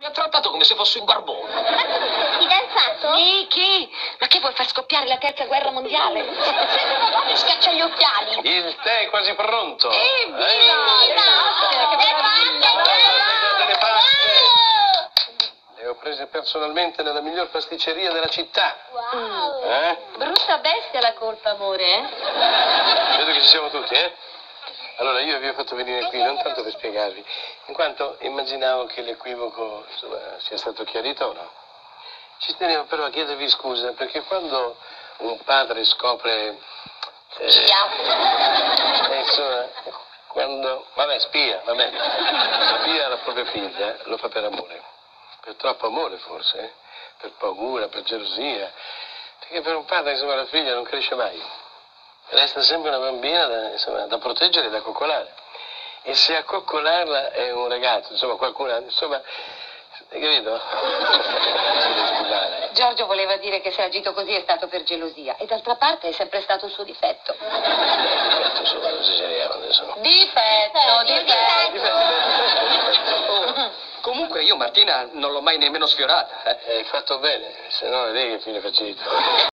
ha trattato come se fosse un barbone. Fidanzato? Chi? Ma che vuoi far scoppiare la terza guerra mondiale? Sembra proprio schiaccia gli occhiali. Il tè è quasi pronto. Evviva! Le paste. Le ho prese personalmente nella miglior pasticceria della città. Wow! Brutta bestia la colpa, amore, Vedo che ci siamo tutti, eh? Allora, io vi ho fatto venire qui non tanto per spiegarvi, in quanto immaginavo che l'equivoco, insomma, sia stato chiarito o no. Ci tenevo però a chiedervi scusa, perché quando un padre scopre... insomma, quando... spia la propria figlia, lo fa per amore. Per troppo amore, forse, eh? Per paura, per gelosia. Perché per un padre, insomma, la figlia non cresce mai. Resta sempre una bambina da proteggere e da coccolare. E se a coccolarla è un ragazzo, insomma, qualcun altro, insomma, hai capito? Giorgio voleva dire che se ha agito così è stato per gelosia. E d'altra parte è sempre stato un suo difetto. Difetto, insomma, non esageriamo adesso. Difetto. Comunque io Martina non l'ho mai nemmeno sfiorata. Hai fatto bene, se no è lei che fine facevi.